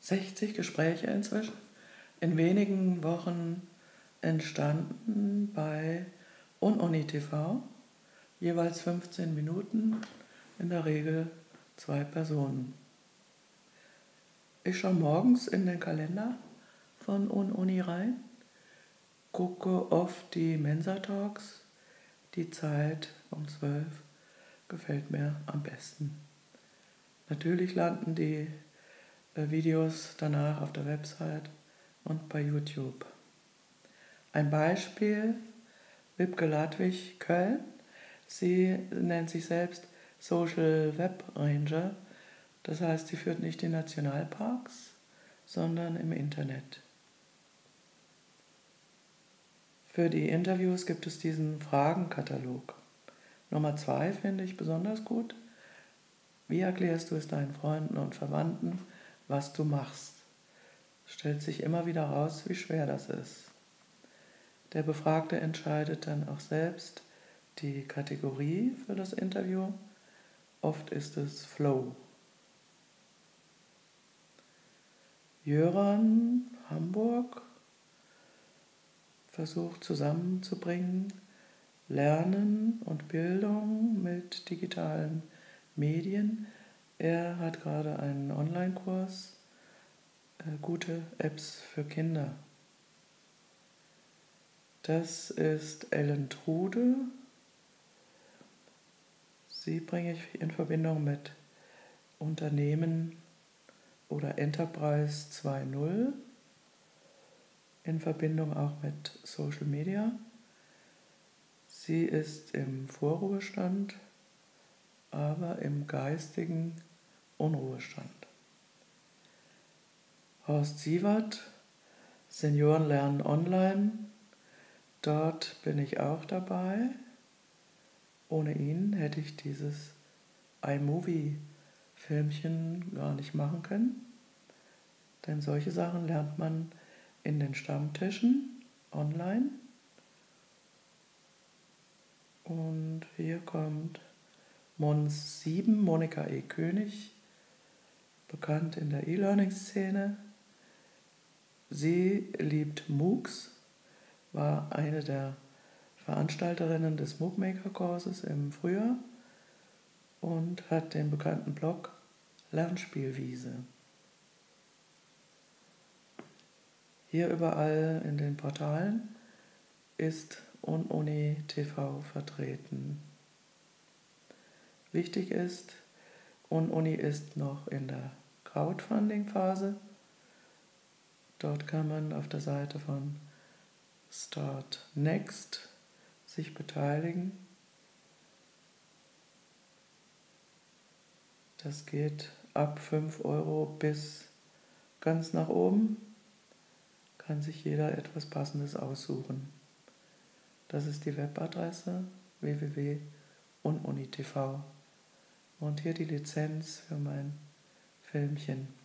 60 Gespräche inzwischen, in wenigen Wochen entstanden bei Ununi TV, jeweils 15 Minuten, in der Regel 2 Personen. Ich schaue morgens in den Kalender von Ununi rein, gucke oft die Mensa-Talks, die Zeit um 12 gefällt mir am besten. Natürlich landen die Videos danach auf der Website und bei YouTube. Ein Beispiel, Wibke Ladwig, Köln. Sie nennt sich selbst Social Web Ranger. Das heißt, sie führt nicht die Nationalparks, sondern im Internet. Für die Interviews gibt es diesen Fragenkatalog. Nummer 2 finde ich besonders gut. Wie erklärst du es deinen Freunden und Verwandten, was du machst? Stellt sich immer wieder raus, wie schwer das ist. Der Befragte entscheidet dann auch selbst die Kategorie für das Interview. Oft ist es Flow. Jöran, Hamburg, versucht zusammenzubringen Lernen und Bildung mit digitalen Medien. Er hat gerade einen Online-Kurs, gute Apps für Kinder. Das ist Ellen Trude. Sie bringe ich in Verbindung mit Unternehmen oder Enterprise 2.0, in Verbindung auch mit Social Media. Sie ist im Vorruhestand, aber im geistigen Unruhestand. Horst Sievert, Senioren lernen online. Dort bin ich auch dabei. Ohne ihn hätte ich dieses iMovie-Filmchen gar nicht machen können. Denn solche Sachen lernt man in den Stammtischen online. Und hier kommt Mons 7, Monika E. König, bekannt in der E-Learning-Szene. Sie liebt MOOCs, war eine der Veranstalterinnen des MOOC-Maker-Kurses im Frühjahr und hat den bekannten Blog Lernspielwiese. Hier überall in den Portalen ist Ununi TV vertreten. Wichtig ist, Ununi ist noch in der Crowdfunding-Phase. Dort kann man auf der Seite von Start Next sich beteiligen. Das geht ab 5 Euro bis ganz nach oben. Kann sich jeder etwas Passendes aussuchen. Das ist die Webadresse www.ununi.tv und hier die Lizenz für mein Filmchen.